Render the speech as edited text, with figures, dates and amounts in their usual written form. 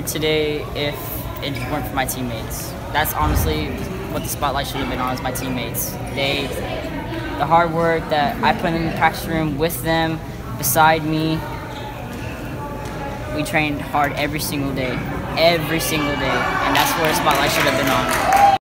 today if it weren't for my teammates. That's honestly what the spotlight should have been on, is my teammates. The hard work that I put in the practice room with them, beside me. We trained hard every single day, and that's where the spotlight should have been on.